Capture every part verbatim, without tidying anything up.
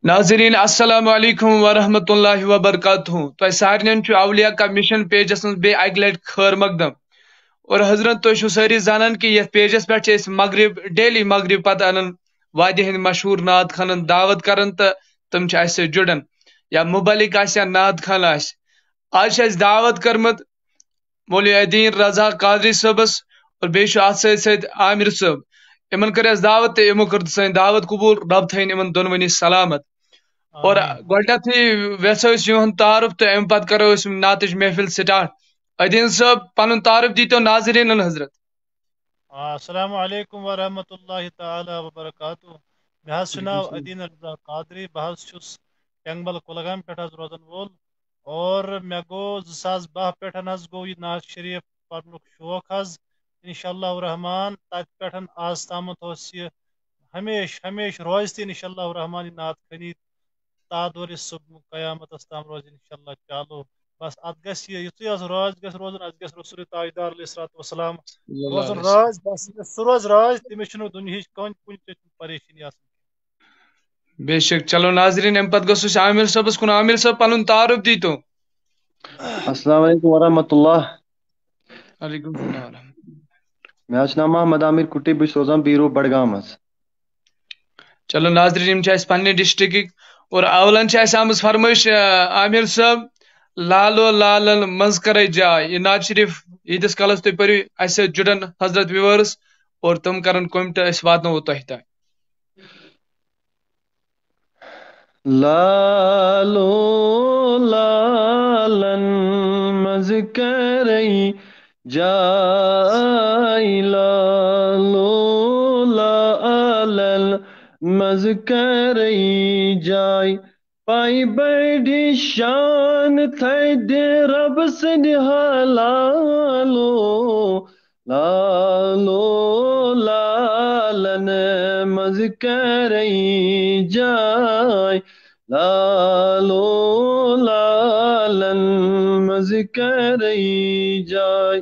नाज़रीन अस्सलामु अलैकुम वरहमतुल्लाहि वबरकातुहू तो सारन अवलिया का मिशन पेजस बे अक लट खैर मकदम और हजरत तो सारी जानन कि ये पेजस पे मगरिब डेली मगरिब पत अन वादे हंद मशहूर नात खान दावत कर तम जुड़न या मुबलिक या नात खान आज दावत करमत मौलवी अदीन रजा कादरी सबस और बे अत आमिर सब इन कर दावत तमो कर सन दावत कबूल रब थन इन दोनवनी सलामत और आमीन। गोडनथी वेसो यून तारुफ तो अम पत करो नात महफिल स्टार्ट। अदीन साहब पन तारुफ दी तो नाजरीन हजरत। अस्सलामु अलैकुम वरहमतुल्लाहि ताला वबरकातुहू। मे हज नाव अदीन रजा कादरी बहस टेंगबल कुलगाम पे रोजन वोल और मे गो ज़ास बह पे गो यह नाज शरीफ पढ़न शौक हज इंशाअल्लाह रहमान तत पे आज तामत यह हमेश हमेश रोज तो इंशाअल्लाह रहमान यह नात खनी तादोर सुबह कयामत ताम रोज इंशाअल्लाह चालू। बस अत गस युतु राज गस रोजन अत गस रसूल ताजदार अलैहिस्सलाम रोजन राज बस सह रोज राज तमिस दुनिया कन कुन परेशानी आसान। बेशक चलो नाजरीन अम पत गो आमिर सबस कुन आमिर सब पन तारुफ दी तो। अस्सलाम वालेकुम वरहमतुल्लाह। अलैकुम सलाम। मे नाम मोहम्मद आमिर कुटी बस रोजान बीरो बडगाम। चलो नाजरीन पन्ने डिस्ट्रिक्ट और अवलन आम फरमाइश आमिर साहब लालो लालन मज कर जाय यह नाज शरीफ ईदस कलस तुम पो अस जुड़न हजरत व्यूअर्स और तुम कर कमेंट वातो तह तक। लालो लालन मज कर जाय लालो लालन मज कर जाय पाई बड़ी शान थद रब से लालो लालो लालन मज कर जाय लालो लालन मज कर जाय।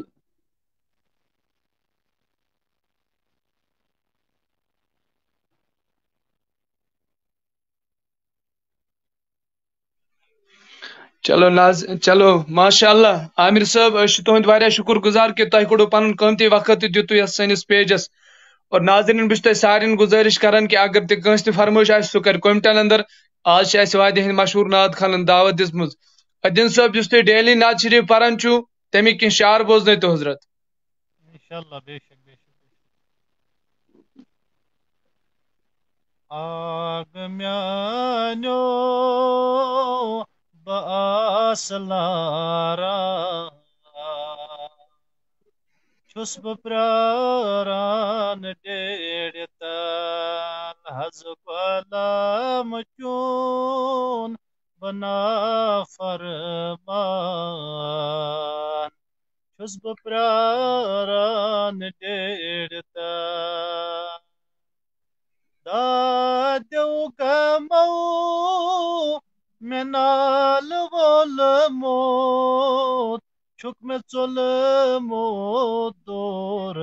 चलो नाज चलो माशाअल्लाह आमिर साहब तुंद वारिया शुक्र गुजार कि तुम कोड़ो पन कीमती वक्त दितु यस सनिस पेजस और नाजरीन बस तुम सारे गुजारिश करान कि अगर ते कंस ते फरमाइश आए सह कर कमेंटन अंदर आज अस वादे हंद मशहूर नात खान दावत दिसम। अदीन साहब जिस तुम डेली नात शरीफ पान तमिक कह शार बोजन तो हजरत। इंशाअल्लाह बेशक बेशक। आग म्यानो बासलारा छुस बह प्रारान डेढ़ तल हज कलम चून बना फरमान छुस बह प्रारान डेढ़ तल दादो कमो मेनाल वोल मोत छुक में चोल मोत दोर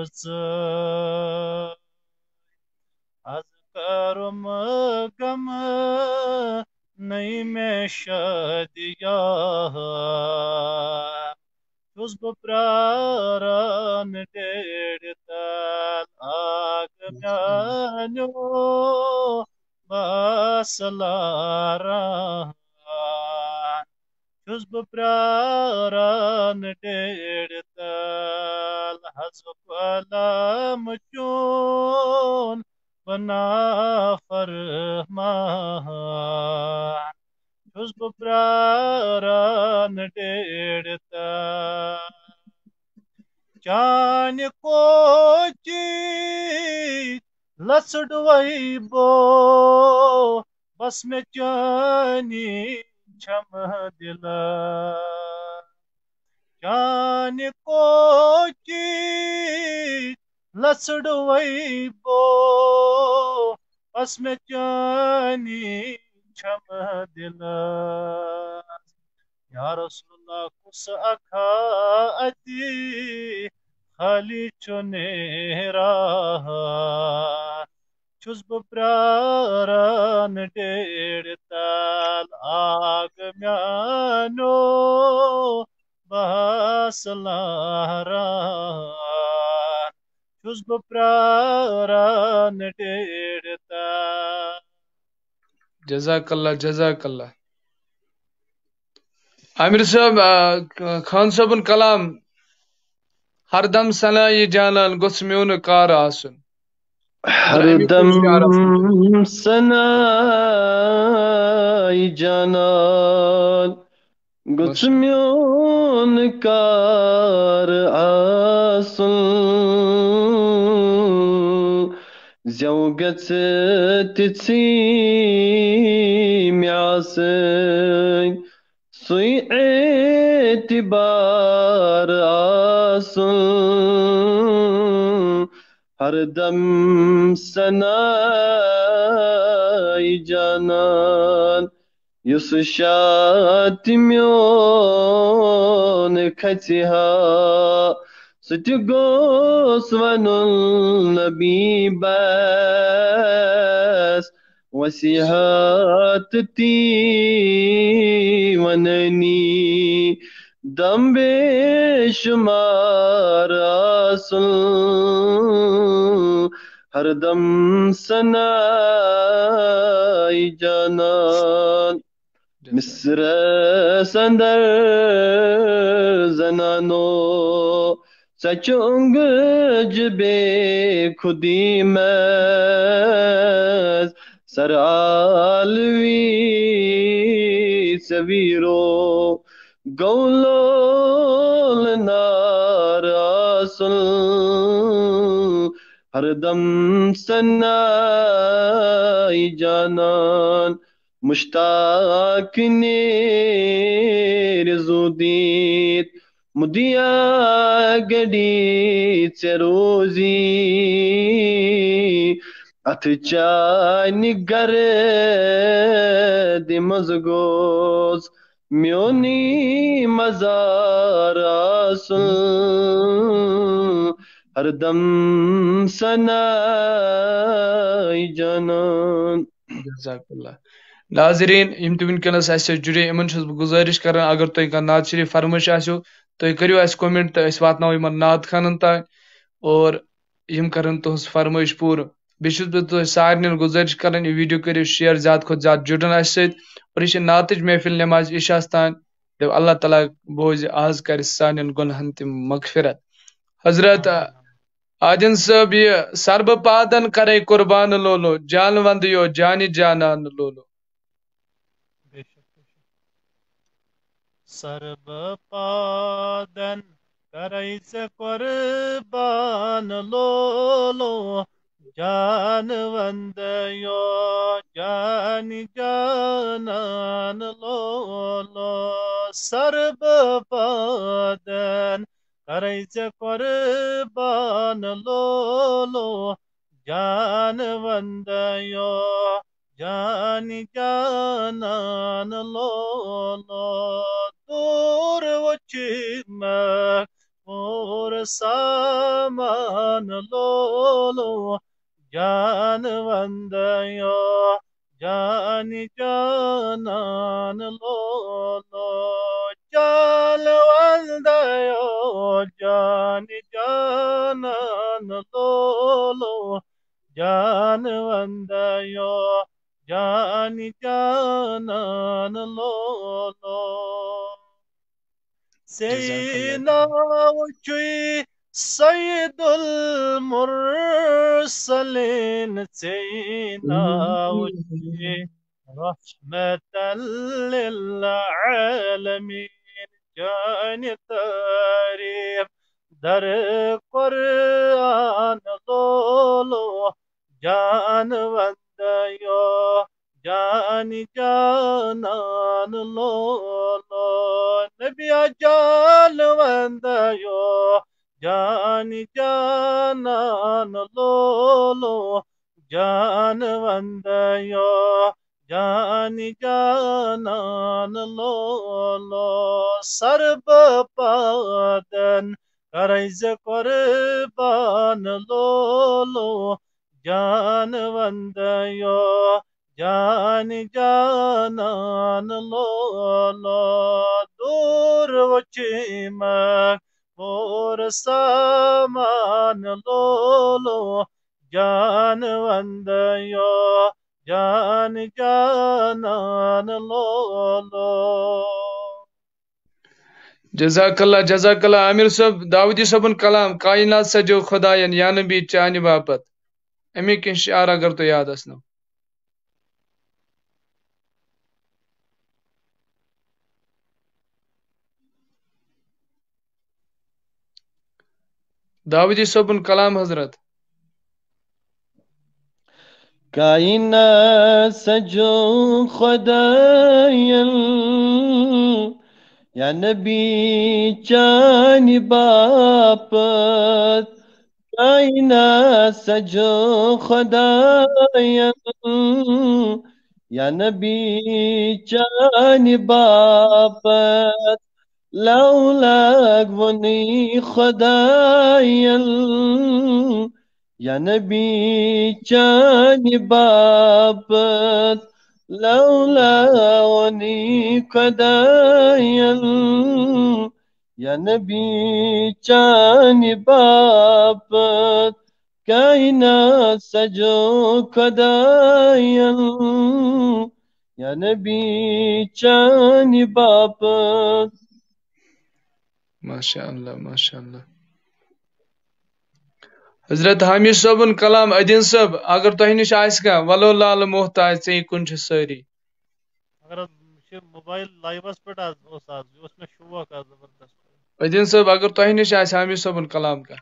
आज करुम गम नहीं में शादिया छुस बह प्रारान डेढ़ तल आग म्यानो बासलारान छुस बह प्रारान डेढ़ तल हज कलम चून बना फरमान छुस बह प्रारान डेढ़ तल चान कोची लसड वही बो बस में चानी छम दिल चान कोची लसड वही बो बस में चानी छम दिल या रसूलुल्लाह कुस अखा अति खाली चुनेरा छुस बह प्रारान डेढ़ सलारान छुस बह प्रारान डेड़ता। जज़ाकल्ला जज़ाकल्ला। आमिर साहब खान साहबन कलाम हरदम सना ये जानन गोस म्योन कार आसन अगर अमी कुछ हरदम शार आसन तो सनाई जानान माशा गुस्म्योन कार आसन Zjauget të mjasën Suj e të bar asën Hardam sanai janan Yus shatmyon khatiha ستقوس والنبي بس وسيهات تي ونني دم بشمار أصل هردم سناي جانان مصر سندر زنانو Saçın be khudi mez Sar alvi seviro Gavlol narasul Hardam sanai janan Mushtaq ne rizudit Mudiya gadi cerozi Atchani gare dimazgos Mioni mazarasun Hardam sanai janan जज़ाकल्ला। नाजरीन यम तु वनकस जुड़े इन गुजारिश कर अगर तुम कह नात शरीफ फरमाइश आसो तुम करो कमेंट तो वातनो इन नात खानन तान और यम करन तुहस फरमाइश पूर बेस बह सारे गुजारिश कर यह वीडियो करो शेयर ज्यादा खुद ज्यादा जुड़न अस और यह नात महफिल नमाज इशास तान दप अल्लाह ताला बोज आज कर सान गुनहन तम मगफिरत। हजरत आमीन आदिन साहब ये सर्ब पादन करे कुर्बान लोलो जानवंद यो जानी जानान लोलो बेशक बेशक सर्ब पादन करैस कुर्बान लोलो जानवंद यो जानी जानान लोलो सर्ब पादन करैस कुर्बान लोलो जानवंद यो जानी जानान लोलो दूर वचिमक और सामान लोलो जानवंद यो जानी जानान लोलो जानवंद यो जानी जानान लोलो जानवंद यो जानी जानान लोलो जज़ाकल्ला Seyna uçuy Sayyidul Mursalin Seyna uçuy Rahmeten lil alemin Cani tarif Dar Kur'an dolu Canvanda yo Cani canan lolo Nebiya canvanda yo Cani canan lolo Canvanda yo Cani canan lolo Sarb padan Karayz kurban lolo जानवंद यो जानी जानान लोलो दूर वचिमक और सामान लोलो जान वंदयो जान जानान लोलो। जजाकल्ला जजाकल्ला आमिर साहब दाऊदी सबन कलाम कायनात सजो खुदायन या नबी चानि बापत अमिक इशारा अगर तो याद असनो। दाऊदी सबन कलाम हजरत कायनात सजो खुदायन या नबी चानि बापत कायनात सजो खुदायन या नबी चानि बापत लौलाक वनी खुदायन या नबी चानि बापत लौला वनी खुदायन या नबी चानि बापत कायनात सजो खुदायन या नबी चानि बापत। माशाअल्लाह माशाअल्लाह। हजरत हामिद सबन कलाम अदीन सब अगर तह निश आस वलो लाल मोहताज ऐ कुन सारी अगर मोबाइल लाइवस पे मे शौक जबरदस्त। अदीन सब अगर तह निश आस हामिद सबन कलाम का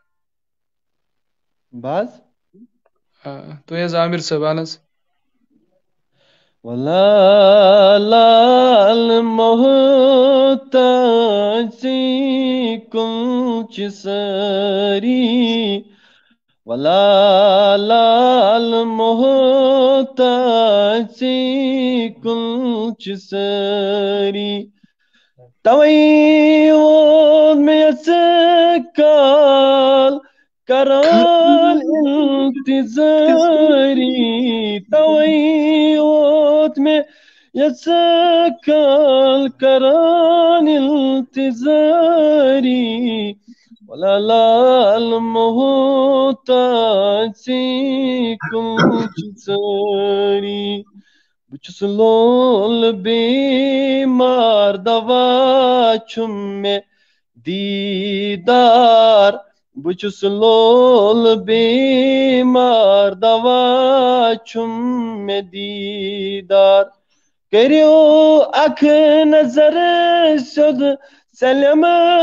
बस तो यह आमिर सब अहन वला लाल मोहताज कुछ सरी वला लाल मोहताज कुछ सरी तवई वो में काल कराल इंतजारी तवई ओत में काल कराल इंतजारी वला लाल मोहताज कुछ सरी बुचस लोल बीमार दवा छुम में दीदार बुचस लोल बीमार दवा छुम में दीदार करियो अख नजर सुद सलम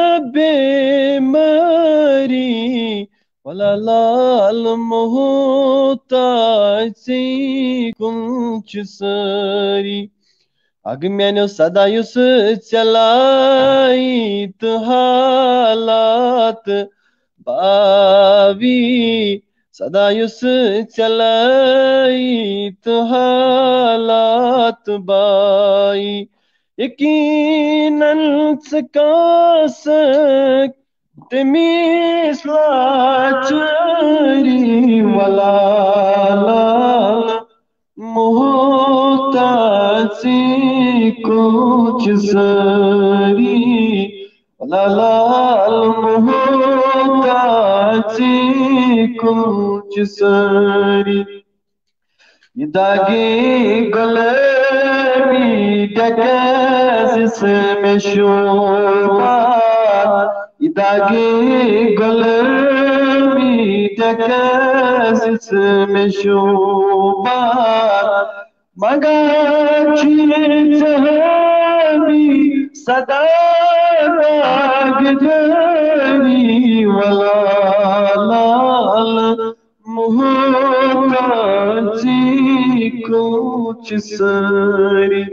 बेमारी वला लाल मोहताज कुछ सरी अग मैंने सदा युस चलाई तो हालात बावी सदा युस चलाई तो हालात बाई यकीनन सकासक तमीस लाचरी वला लाल मोहताज कुछ सरी वला लाल मोहताज कुछ सरी दागे गलबी डकैस में शोभा दागे गलबी डकैस में शोभा मगा चहबी सदा रागधरी वला लाल मोहताज कुछ सरी।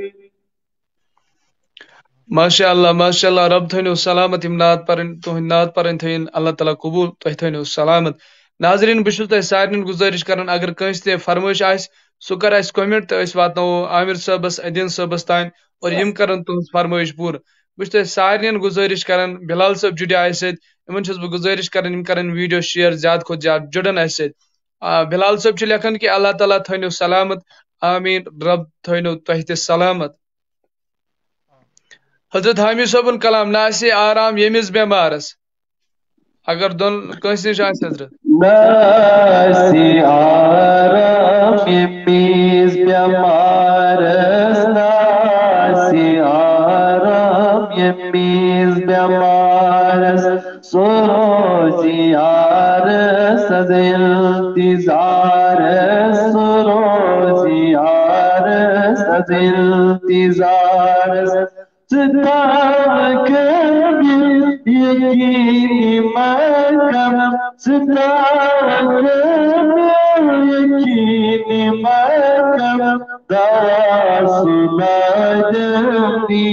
माशाअल्लाह माशाअल्लाह रब थो सलामत यम नात पर तुहद नात पर थन अल्लाह ताला कबूल तुह थो सलामत। नाजरीन बस सारे गुजारिश कर अगर कंस ते फरमाइश आस सह कर कमेंट तो वातो आमिर साहबस अदीन साहबस तान और यम कर तुज फरमाइश पूर। बस सारे गुजारिश कर बिलाल साहब जुड़े अस इन बह गुजारिश कर वीडियो शेयर ज्यादा खुद ज्यादा जुड़न अस बिलाल साहब लेखन कि अल्लाह ताला थो सलामत आमीन रब थो तुह ते सलामत। हजरत हामिद सबन कलाम ना आराम यमिस बेमारस अगर दोन कंस निश आस हजरत Nasi aram yemis bemaras Nasi aram yemis bemaras Sorozi aras azil tizaras Sorozi aras azil tizaras Sıddak bir yekini makam Sıddak bir yekini makam Davası badım di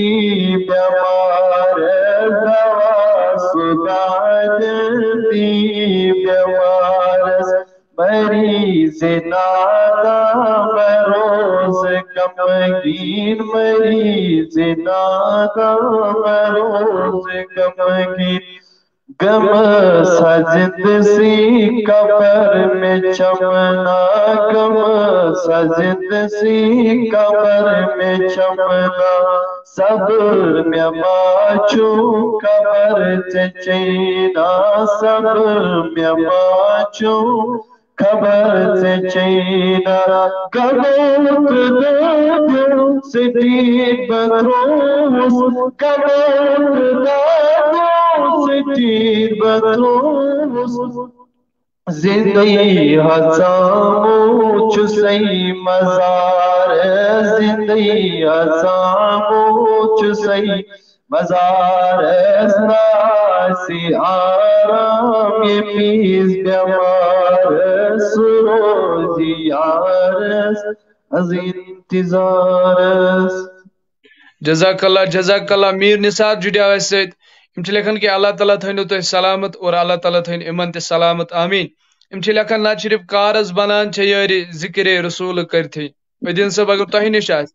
bemares Davası badım di bemares मरीज नादा morose कमगीन मरीज नादा morose कमगीन गम सजिद सी cover में चमना गम सजिद सी cover में चमना सब्र में Machu cover चचैना सब्र में Machu खबर से चैना कबूत दादू सिटी बत्रोस कबूत दादू सिटी बत्रोस जिंदगी हजामो चुसई मजार जिंदगी हजामो चुसई मजार नासी आराम ये पीस बेमार सुरोजी यारस अज इंतजारस जजाकल्ला जजाकल्ला मीर निसार जुड़िया सत इम लिखन कि अल्लाह ताला थो तुम सलामत और अल्लाह ताला थो इमन ते सलामत आमीन इम लिखन ना सिर्फ कारज बनान यारी जिक्र रसूल करथे अदीन साहब अगर तुह निश आ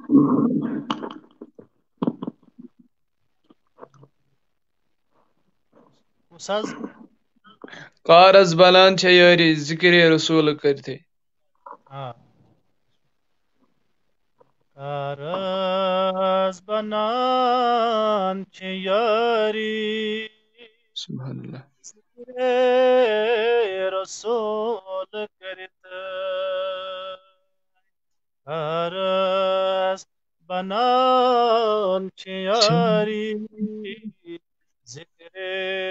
Usaz कारज बनान यारी जिक्र रसूल करथे हाँ कारज banan yari सुभान अल्लाह Rasul करते कारज banan yari जिक्र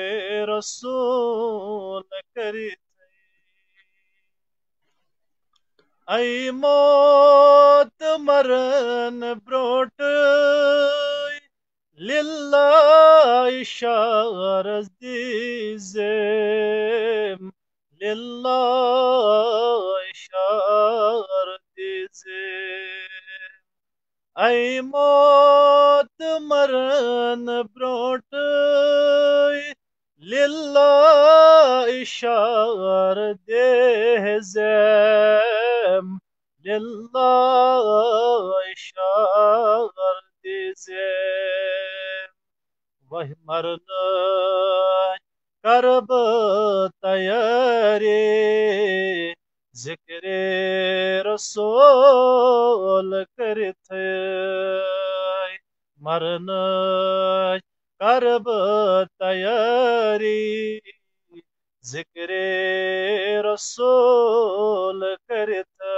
रसूल करते आई मौत मरन ब्रोट लिल्लाह इशारत दीजे लिल्लाह इशारत दीजे आई मौत मरन ब्रोट लिल्लाह इशारत देज़ेम लिल्लाह इशारत देज़ेम वह मरन करब तैयारी जिक्र रसूल करते मरन करब तैयारी जिक्र रसूल करते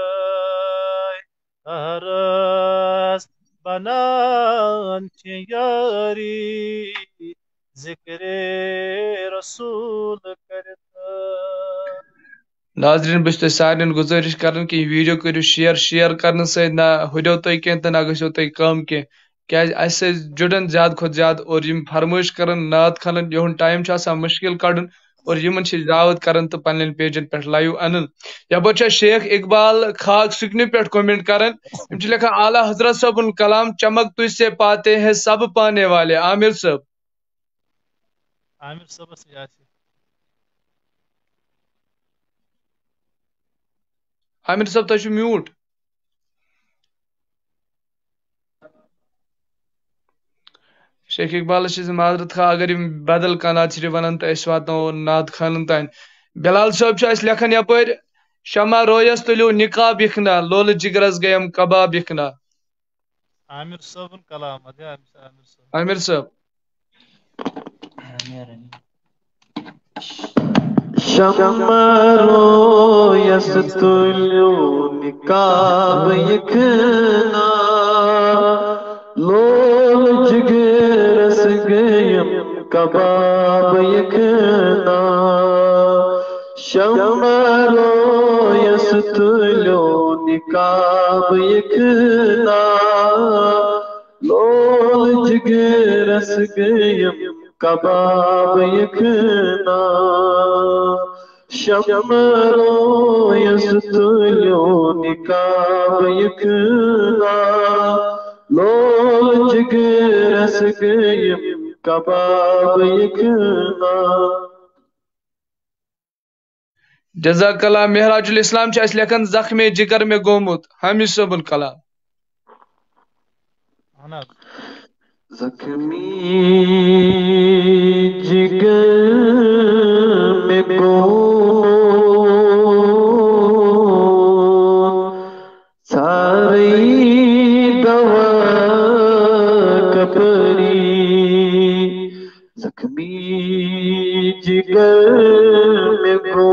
कारज बनान यारी जिक्र रसूल करते नाजरीन बस सारे गुजारिश कर कि वीडियो करो शेयर शेयर करने से ना हुड्यो तुम कह तो ना गो तुम कम कह क्या जुड़न ज्यादा खुद ज्यादा और यम फरमाइश कर नात खनन यहन टाइम मुश्किल कड़न और यमन दावत कर तो पन पेजन पे लाइव अन यप शेख इकबाल खाक सुकने पे कमेंट कर लिखा आला हजरत साहब कलाम चमक तुझसे पाते हैं सब पाने वाले आमिर साहब आमिर साहब आमिर साहब तुम म्यूट शेख इकबाल माजरत खा अगर बदल कह नात वन तो वातो नात खान तान बिलाल साहब लिखन यपर शमा रोयस तुलो निकाब यखना लोल जिगरस गयम कबाब यखना आमिर साहब कलाम आमिर साहब आमिर साहब शम्मरो यस्तुल्यो निकाब यखना लोल जिगरस गयम कबाब यखना शम्मरो यस्तुल्यो निकाब यखना लोल जिगरस गयम कबाब यखना शम्मरो यस्तुल्यो निकाब यखना लोल जिगरस गयम कबाब यखना जज़ाकल्लाह मेहराजुल इस्लाम छ अस लेखन जख्मे जिगर में गोमुत हामिद सबुल कलाम जख्मी जिगर में गो सारी दवा कपरी जख्मी जिगर में गो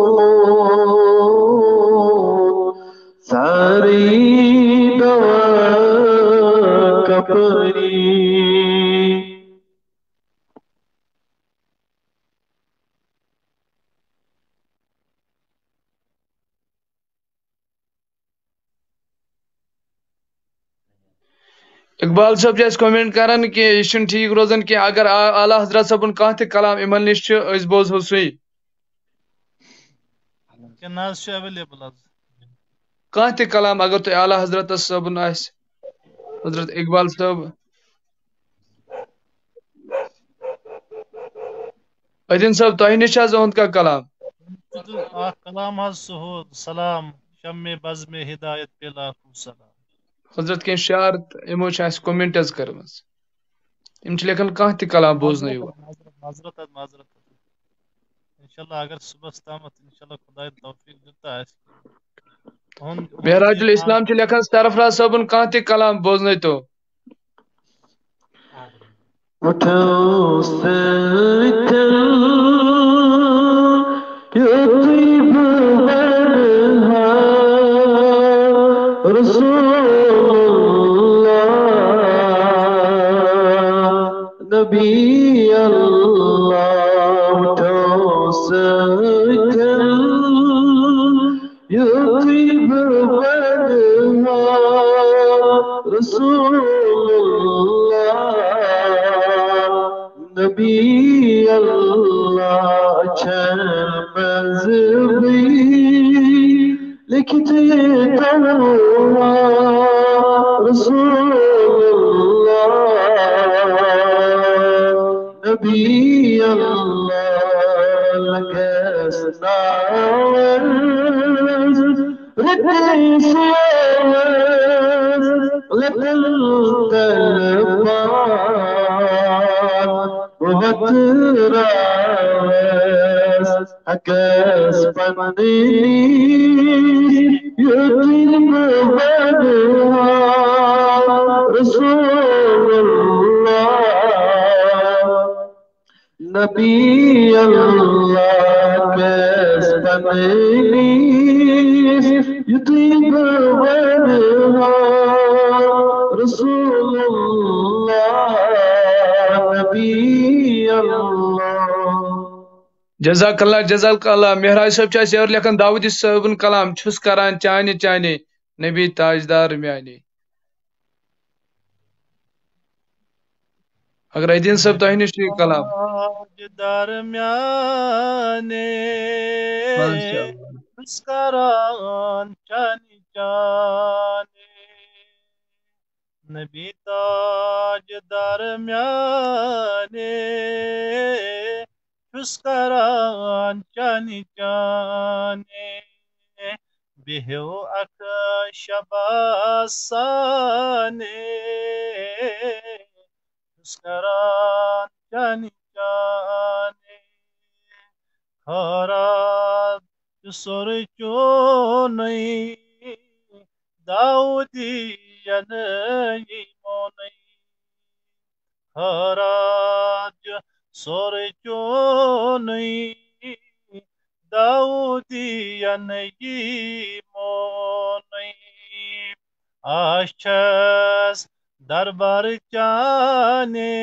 सारी दवा कपरी इकबाल साहब जैसे कमेंट करान कि यह ठीक रोजन कि अगर आला हजरत सबन कह कलाम इमन निश बोजो सुई अवेलेबल कह कलाम अगर तुम आला हजरत सबन हजरत इकबाल साहब अदीन साहब तुह निश ओहद का कलाम कलाम सलाम शम्मे बज़ में हिदायत पे लाखों सलाम हजरत कह शार यमो कमेंट कर्म यम लेखन कह कलाम बोजन माजरत माजरत इंशाल्लाह अगर सुबह तामत इंशाल्लाह खुदा तौफीक दिता मेहराजुल इस्लाम लेखन सरफराज सबन कह कलाम बोजन तो उठो सचल युतीब बरहा रसूलुल्लाह नबी अल्लाह उठो सचल युतीब बरहा रसूलुल्लाह नबी अल्लाह मज़हबी लिखते तौरा रसूलुल्लाह नबी अल्लाह लगस्नावज रितेशवज लितल Vatra akas pandini yutim badha Rasulullah Nabi Allah akas pandini yutim badha Rasulullah Nabi जज़ाकल्लाह जज़ाकल्लाह मेहराज साहब और लेखन दाऊद साहबन कलाम छुस करान चाने चाने नबी ताजदार म्याने अगर अदीन साहब तुह निश कलाम ताजदार म्याने माशाअल्लाह छुस करान चाने चाने नबी ताजदार म्याने Tuskaran chani chane Bihu aka shabasane Tuskaran chani chane Kharat sore chonai Daudi yanai monai Kharat Sorcho nei Daudi nei monai Ashas darbar chane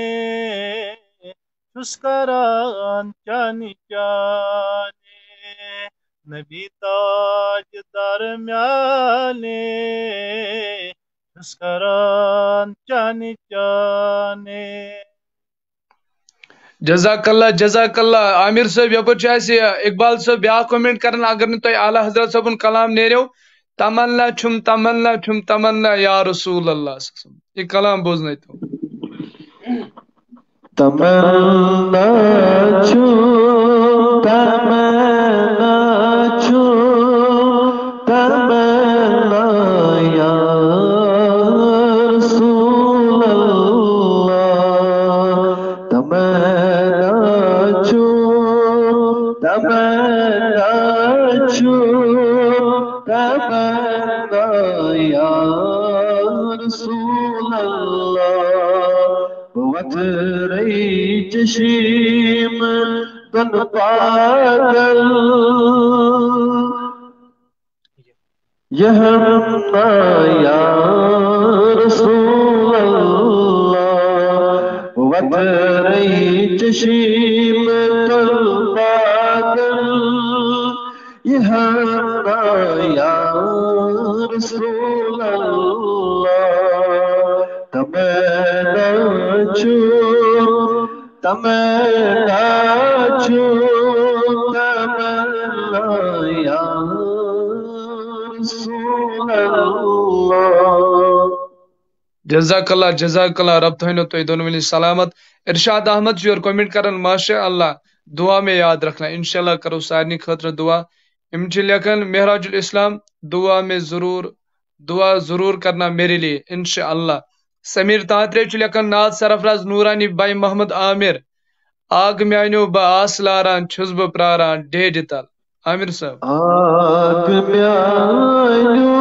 Chuskaran chani chane Nabi taj darmyane Chuskaran chani chane जजाकल्ला जजाकल्ला आमिर साहब yup Iqbal साहब ब्या comment कर अगर न तुम आला हजरत साहब कलाम नेरो तमन्ना छुम तमन्ना छुम तमन्ना या रसूल अल्लाह ये कलाम बोझन तो तमन्ना छू तमन्ना छू तमन्ना या रसूल अल्लाह तमन्ना छू तमन्ना छू तमन्ना या रसूल अल्लाह वत रही चशीम तन पागल यह या रसूल अल्लाह वत रही चशीम तन पागल यह या रसूल अल्लाह तमन्ना छू तमन्ना छू तमन्ना या रसूल अल्लाह जजाकल्ला जजाकल्ला रब थो तो दोनों मिली सलामत इरशाद अहमद जी और कमेंट करन माशा अल्लाह दुआ में याद रखना इंशाल्लाह करो सारनी खतर दुआ इम लेखन मेहराजुल इस्लाम दुआ में जरूर दुआ जरूर करना मेरे लिए इंशाअल्लाह समीर तांत्रे लेखन नाद सरफराज नूरानी बाई मोहम्मद आमिर आग म्यानो ब आस लारान छुस ब प्रारान डेढ़ तल आमिर साहब आग म्यानो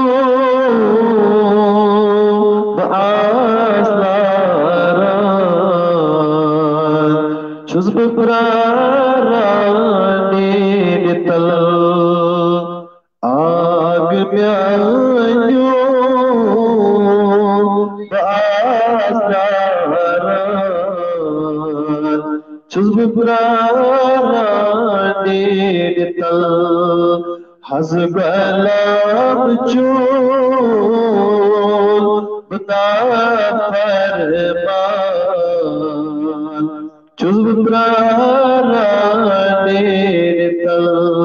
ब आस लारान छुस ब प्रारान डेढ़ तल आग म्यानो Çöz brane tal hazbelam çol bna ferman Çöz brane tal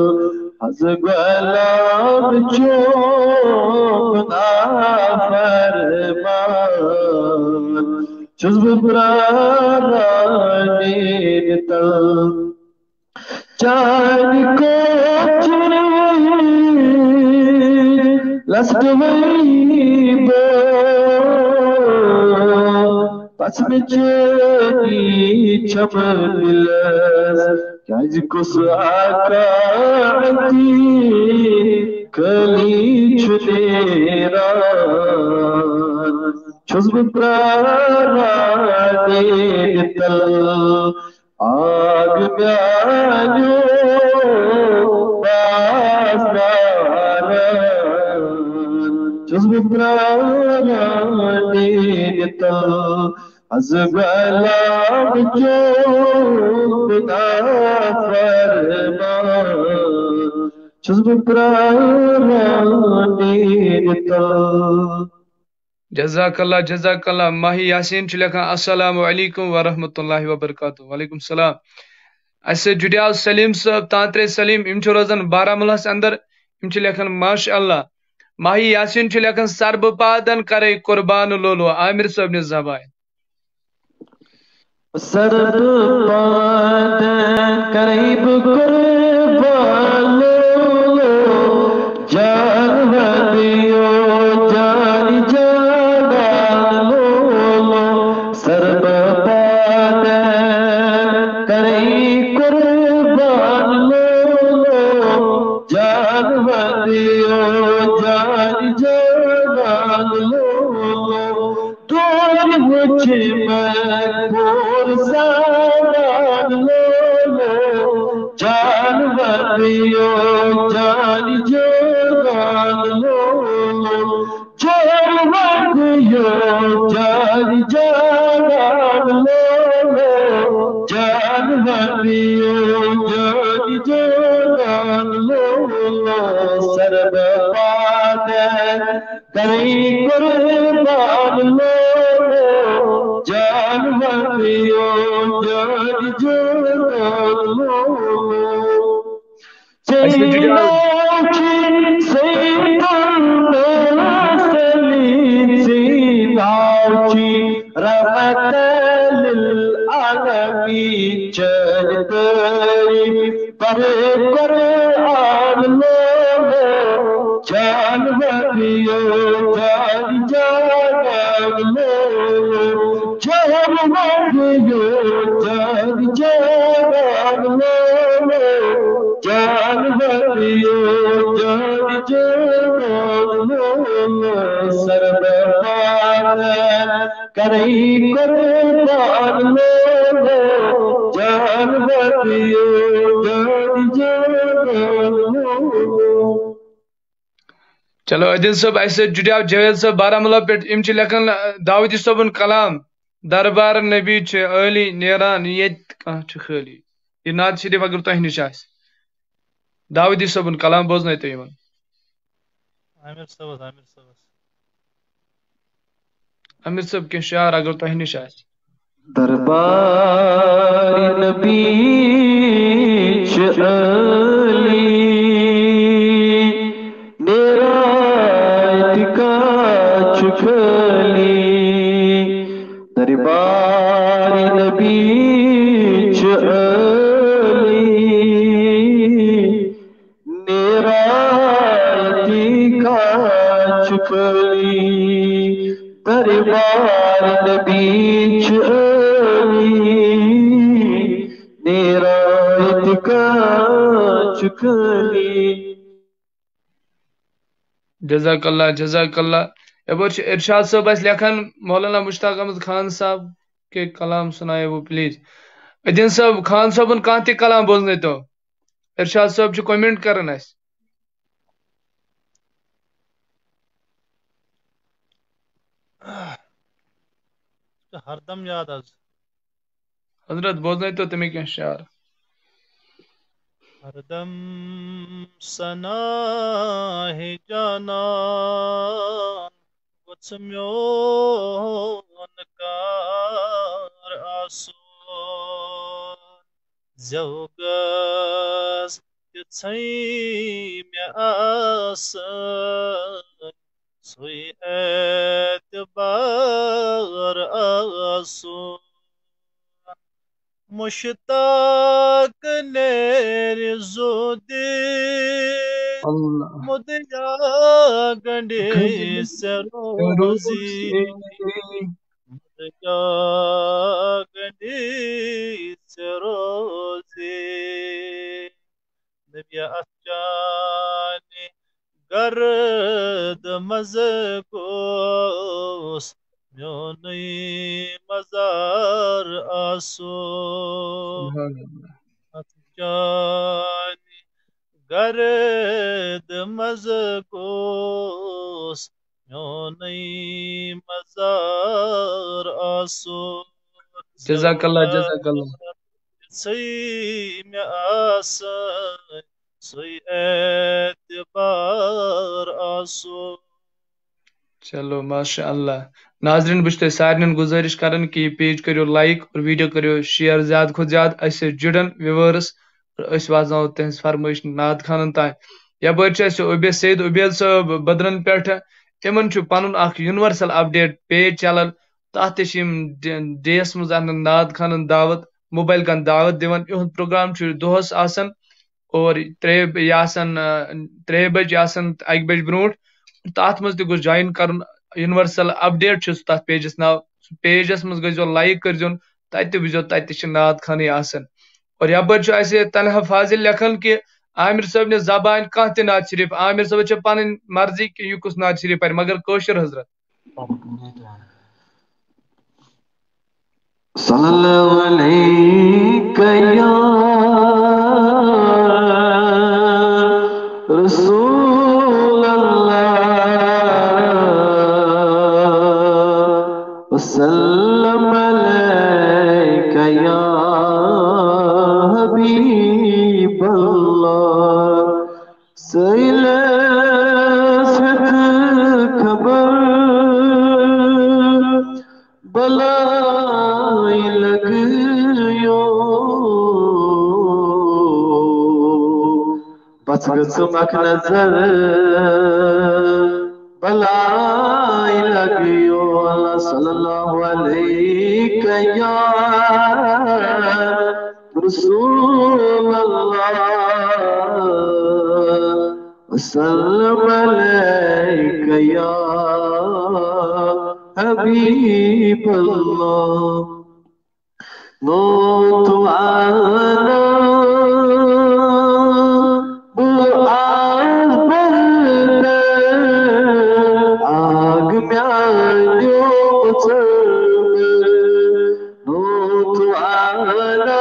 hazbelam çol bna ferman Çöz brane tal Chani ko chiri last waibo pas me chani chambilas Kaz ko saakati kali chunera Çöz brane tal आग म्यानो Çöz brane tal azgalam çok bna ferman Çöz brane tal जजाकल्ला जजाकल्ला माही यासीन लेखन अस्सलामु अलैकुम व रहमतुल्लाहि व बरकातुहू वालेकुम सलाम असे जुड़ियाव सलीम साहब तांत्रे सलीम इम रोजान बारामुला अंदर इम लेखन माशाअल्लाह माही यासीन लेखन सर्ब पादन करे कुर्बान लोलो आमिर साहब ने जबान सर्ब पादन करे कुर्बान लोलो जानवदियो जानी वरियो जान जान लो चार वरियो जान जान लो जान वरियो जान जान लो सरब पाद कई कुर्बान लो जान वरियो जान जान लो ऐसे जुड़े आप Seynaci, Seyyidun Selim, Seynaci, Rahmeten lil Alamin, Çelteri, Pare Kur'an lolo, Can veriyo, Can Can lolo, Can veriyo, Can Can lolo, Can veriyo, can can sarbar kari kurban lo can veriyo, can can चलो अदील साहब ऐसे जुड़े आप जावेद साहब बारामूला पे इम च लेखन दाऊदी साहबन कलाम दरबार नबी च अली नेरान ये कहाँ च खाली ये नाद शरीफ अगर तह निश आस दाऊदी साहबन कलाम बोजन तो यमन आमिर सबस आमिर सबस अमीर साहब के शार अगर तह निश आस दरबार नबी च अली नेरायत का चुकली दरबार नबी च अली नेरायत का चुकली दरबार नबी च अली नेरायत का चुकली जजाकल्ला जजाकल्ला एबर इरशाद साहब अस लेखन मौलाना मुश्ताक अहमद खान साहब के कलाम सुनाए वो प्लीज अदीन साहब खान साहबन कहाँ ते कलाम बोजन तो इरशाद साहब च कमेंट करन अस हरदम याद आज हजरत बोजन तो तुम्हें क्या शार हरदम सना है जाना वत्सम्योन कार आसोन जौगस युत्सै में आसन सोई एतबार आसोन मुश्ताक नेर जोदे अल्लाह मुदया गंडे सरोजी मुदया गंडे सरोजी नबिया अचाने गर्द मज़कोस म्योनई मजार आसो अचाने गर्द मज़कोस म्योनई मजार आसो जजाकल्ला जजाकल्ला सही में आसन सोई एतबार आसो चलो माशाअल्लाह नाजरीन बस तो सारे गुजारिश करन कि ये पेज करो लाइक और वीडियो करो शेयर ज्यादा खुद ज्यादा ऐसे जुड़न व्यूवर्स और अस वाजनाओ तहस फरमाइश नाद खानन तान यपर उबे सैद उबेद साहब बदरन पे इन पन यूनिवर्सल अपडेट पेज चलान तथ डेस मज नाद खानन दावत मोबाइल कन दावत दिवन इहुंद प्रोग्राम दोहस आसन और त्रे त्रे बज अक बज ब्रोट तथ मज तह ज्वाइन कर यूनिवर्सल अपडेट तथ पेजस नाव पेजस मज गो लाइक कर तत वो तत नाद खानी आसन और यपर तनहा फाजिल लेखन कि आमिर साहब ने जबान कह त नाद शरीफ आमिर साहब पन मर्जी कि यह कुस नाद शरीफ पर मगर कौशर हजरत सल्लल्लाहु अलैहि सल्लम अलैका या हबीब अल्लाह सैले सत खबर बलाई लग यो बस गसमक नजर बलाई लगियो अल्लाह सल्लल्लाहु अलैहि या रसूल अल्लाह वसल्लम अलैका या हबीब अल्लाह नो तुआना आग म्यान्यो नो तुआना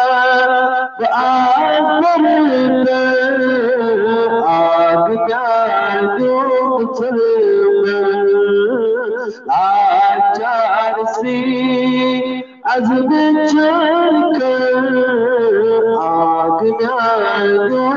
आग म्यान्यो लाचार सी अज़ब चढ़ कर आग म्यान्यो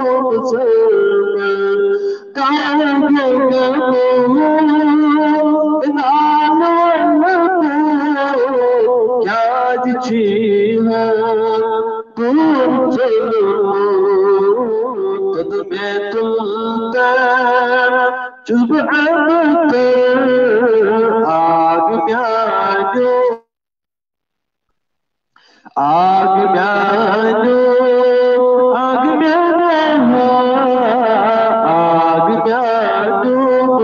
चुभ आग म्यान्यो आग म्यान्यो आग म्यान्यो आग म्यान्यो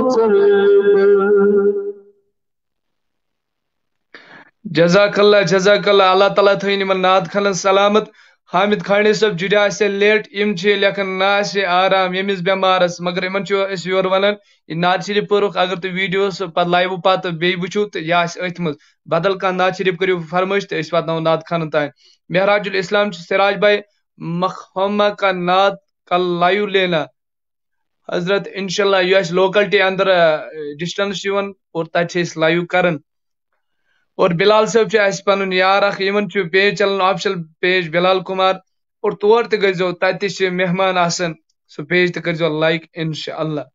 जजाकल्ला जजाकल्ला अल्लाह ताला थई निमन नाद खलन सलामत हामिद खानी सब जुड़ा से लेट इम छ लेखन ना से आराम यमिस बेमारस मगर इमन छ इस योर वनन इ नाद शरीफ परुख अगर तु वीडियोस पत लाइव पत बे वुचु त या अथ मज बदल का नाद शरीफ करियो फरमाइश त इस पत नौ नाद खान ताय मेहराजुल इस्लाम छ सिराज भाई मखमा का नाद कल लाइव लेना हजरत इंशाल्लाह यह लोकलिटी अंदर डिस्टेंस युवन और तत छ लाइव करन और बिलाल साहब छ पन यार अख यमन छ पेज चलन ऑफिशियल पेज बिलाल कुमार और तोर त गजो तत छ मेहमान आसन सो पेज त करजो लाइक इंशाअल्लाह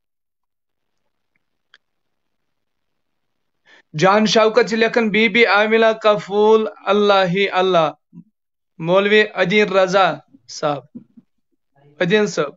जान शौकत छ लेखन बीबी आमिला का फूल अल्लाह ही अल्लाह मौलवी अदीन रजा साहब अदीन साहब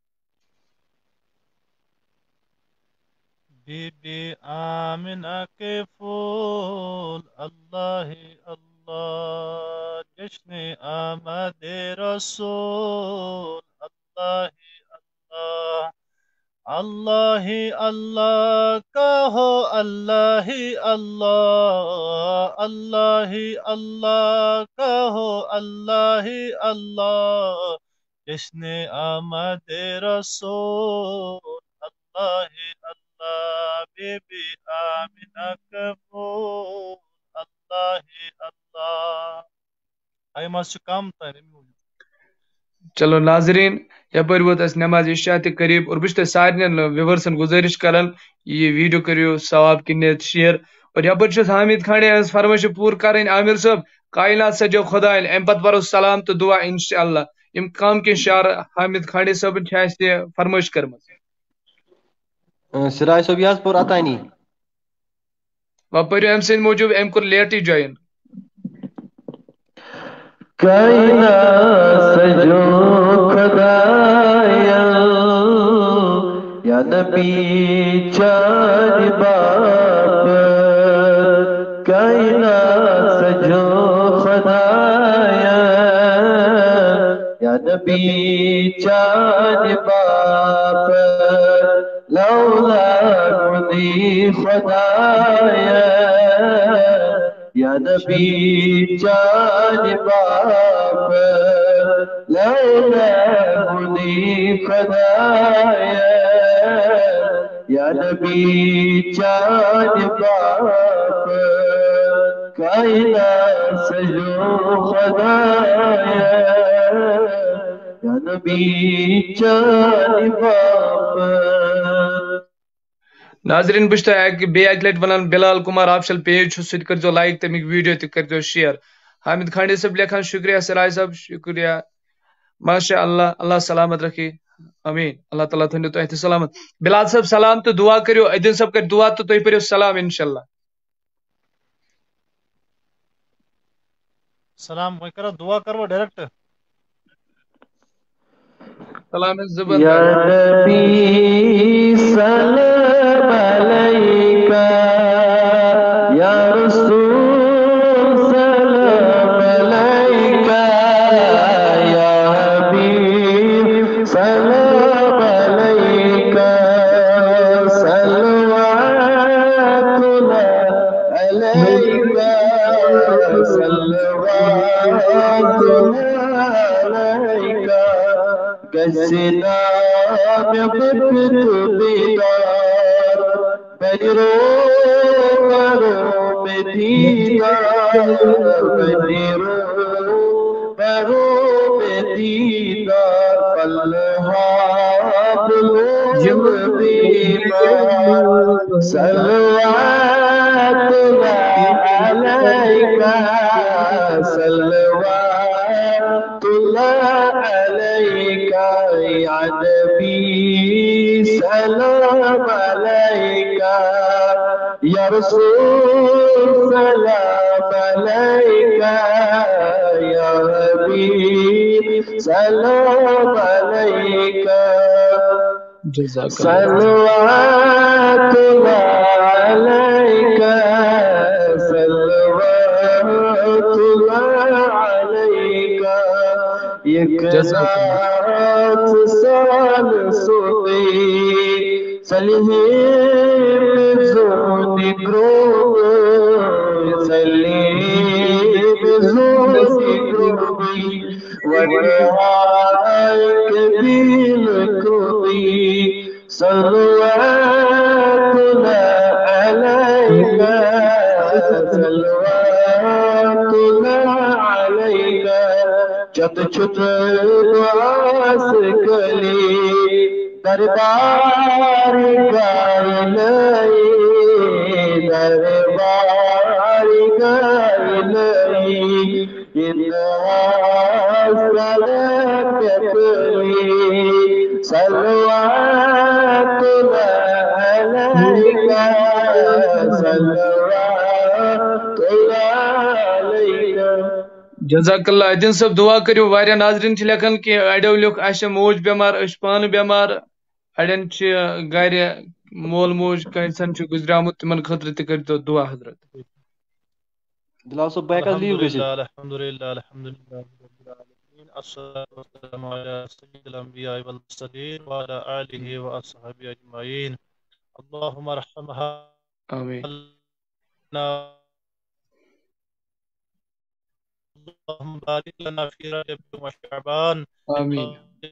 बीबी आमिना के फूल अल्लाह ही अल्लाह जश्न आमद रसूल अल्लाह ही अल्लाह अल्लाह ही अल्लाह कहो अल्लाह ही अल्लाह अल्लाह ही अल्लाह कहो अल्लाह ही अल्लाह जश्न आमद रसूल अल्लाह ही अल्लाह बीबी आमिना का फूल अल्लाह ही अल्लाह आई मस कम तन चलो नाजरीन यपर वोत अस नमाज इशा त करीब और बस सारे व्यूवर्सन गुजारिश करन ये वीडियो करियो सवाब की नियत शेयर और यपर हामिद खाने फरमाइश पूर करें आमिर साहब कायनात सजो खुदा अम पत बरो सलाम तो दुआ इंशाअल्लाह इम काम के शार हामिद खाने साहब फरमाइश करम सिराज साहब यह पुर अतानी वह पर अम सद मौजूब अम कोर लेट ज्वाइन कायनात सजो खुदाया या नबी चार बाप कायनात सजो खुदाया या नबी चार बाप लौला कुनी खुदाया या नबी जान बाप लौला कुनी खुदाया या नबी जान बाप कायनात सजो खुदाया या नबी जान बाप नाजरीन बस तो बे अक लट वन बिलाल कुमार ऑफिशियल पेज सह कर लाइक तमिक वीडियो तक कर शेयर। हामिद खांडे सब लिखान शुक्रिया सिराज साहब शुक्रिया माशा अल्लाह अल्लाह सलामत रखे अमीन अल्लाह ताला थो तुम सलामत। बिलाल साहब सलाम तो दुआ करो अदीन साहब कर दुआ तो तुम पढ़ो सलाम इंशाल्लाह। सलाम वही करो दुआ करो डायरेक्ट सलाम जुबान या नबी सलाम अलैका या रसूल सलाम अलैका या हबीब सलाम अलैका सल्लल्लाहु अलैका सल्लल्लाहु अलैका गसना में बेदार बजरो करो में दीदार बजरो करो में दीदार पल्हा बुलूग बीमार सल्लल्लाहु अलैका सल्लल्लाहु अलैका या नबी सलाम अलैका या रसूल सलाम अलैका या हबीब सलाम अलैका सल्लल्लाहु अलैका सल्लल्लाहु अलैका एक रात साल सोते सलीहे बेजोनी ग्रोह सलीहे बेजोनी ग्रोही वनहार कबील कोई सल्लल्लाहु अलैका सल्लल्लाहु अलैका चत छुत दुआस कली दरबार गाय लई दरबार गाय लई इतिहास कली सल्लल्लाहु अलैका सल्लल्लाहु अलैका। जजाकल्ला अदीन साहब दुआ करो वारिया नाजरीन लिखान कि अड़ो लिख अस मोज बेमार अस पान बेमार अड़न गर मोल मोज कैंसन गुजरामुत तिमन खतर त कर दुआ हजरत। बिलाल साहब बैक लीव गए अल्हम्दुलिल्लाह अल्हम्दुलिल्लाह अल्हम्दुलिल्लाह रब्बिल आलमीन अस्सलातु वस्सलामु अला सय्यिदिल अंबिया वल मुरसलीन व अला आलिहि व अस्हाबिहि अजमईन अल्लाहुम्मा रहमना आमीन اللهم بارك لنا في رجب وشعبان आमीन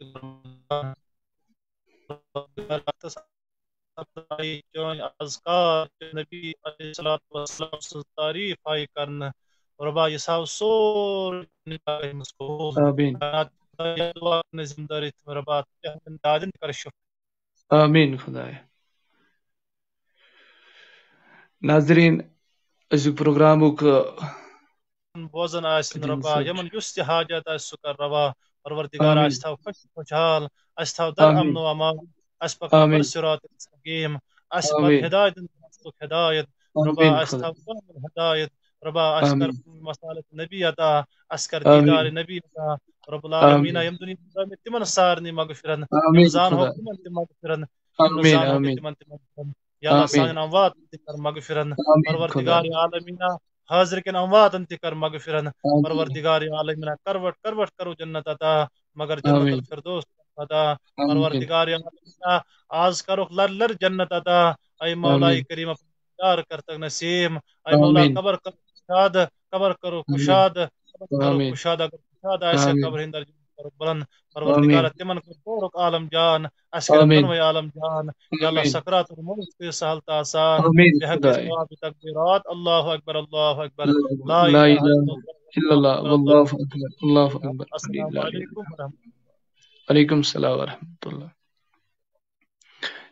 अज़कार नबी अलैहिस्सलाम तारीफ आई करन रबा यसाव सोर मस्कूल आमीन दुआ ने जिंदगी रबा दादन कर शुक्र आमीन खुदाया। नाजरीन अजुक प्रोग्रामुक बोजन आसन रबा यमन युस ते हाजत आस सुकर रबा परवरदिगार आमीन आस थाव खुश खुशहाल आस थाव दर आमीन अमन व अमान आस पकन बर आमीन सिरात मुस्तकीम आस पर आमीन हिदायत सुख हिदायत रबा आमीन आस खुदा थाव हिदायत रबा आस कर आमीन मसालत नबी अता आस कर आमीन दीदार नबी अता रब्बुल आलमीन आमीन यम दुनिया में तिमन सारनी मगफिरन यम आमीन जान हो खुदा तिमन मगफिरन यम आमीन जान हो आमीन तिमन मगफिरन या अल्लाह आमीन सान अमवात तिकर मगफिरन आमीन खुदा परवरदिगार आलमीन हाजिर के अमवात तिकर मगफिरन आमीन परवरदिगार आलमीन करवट करवट करो जन्नत अता मगर जन्नत आमीन अल फिरदौस अता आमीन परवरदिगार आलमीन आज करो लर लर जन्नत अता ऐ मौला आमीन करीम प्यार करतक नसीम ऐ मौला आमीन कबर करो कुशाद कबर करो आमीन कुशाद कबर करो आमीन कुशाद अगर कुशाद ऐसे आमीन कबर हिंदर करो बुलंद आमीन परवरदिगार तिमन को तोरक आलम जान अस्कर आमीन तनवे आलम जान या अल्लाह आमीन सकरात मौत के सहलता आसान आमीन बेहक खुदाए सवाब तकबीरात अल्लाहु अकबर अल्लाहु अकबर ला ला इलाहा इलाहा इल्लल्लाह इल्लल्लाह अल्लाहु अकबर वल्लाहु अकबर अल्लाहु अकबर अस्सलामु अलैकुम व रहमतुल्लाह। अलैकुम सलाम व रहमतुल्लाह।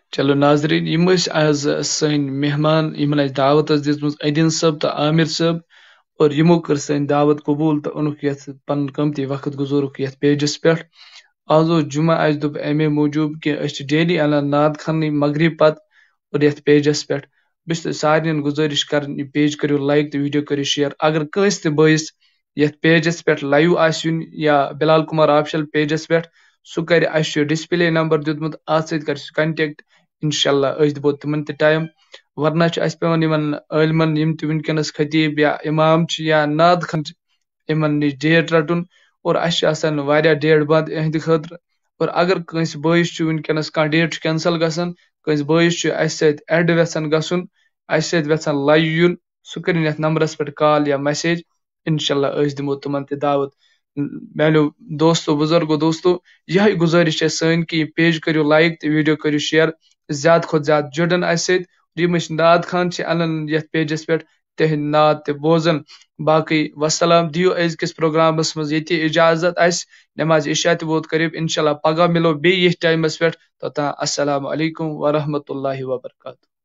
चलो नाजरीन यम आज सन मेहमान यमन अस दावत दिज अदीन सब तो आमिर सब और यमो कर सन दावत कबूल तो उनुक ये पन कमती वक्त गुजोरुक ये पेजस पे आज जुमा अस दोप अमे मूजूब कि अस डेली अनान नाद खन मगरिब पत और ये पेजस पे बस सारे गुजारिश कर पेज करो लाइक तो वीडियो करो शेयर अगर कंस ते बयस ये पेजस पे लाइव आसन या बिलाल कुमार ऑफिशियल पेजस पे सह कर डिस्प्ले नंबर दितमुत अत सत कर कंटेक्ट इंशाल्लाह अस दिबो तिमन ते टाइम वरना अस पेवन यमन आलिमन यम ते वनकनस खतीब या इमाम छ या नाद खन यमन निश डेट रटुन और अस आसान वारिया डेट बंद इहंद खतर और अगर कंस बयस छ वनकनस का डेट कैंसल गसन कंस बयस छ अस सत ऐड वेसन गसन अस सत वेसन लाइव युन सह करिन यथ नंबरस पे कॉल या मैसेज इंशाल्लाह अस दिमो तिमन ते दावत मेनो दोस्तों बुजुर्गो दोस्तों यही गुजारिश है सन कि पेज करो लाइक तो वीडियो करो शेयर ज्यादा खुद ज्यादा जुड़न अस यम नाद खान अनन ये पेजस पे तिहद नाद ते बोजन बाकी वसलाम दियो अजकिस प्रोग्रामस मज ये इजाजत अस नमाज इशा ते वोत करीब इंशाल्लाह पगह मिलो बे ये टाइमस पे तोता अस्सलाम वालेकुम व रहमतुल्लाहि व बरकातहू।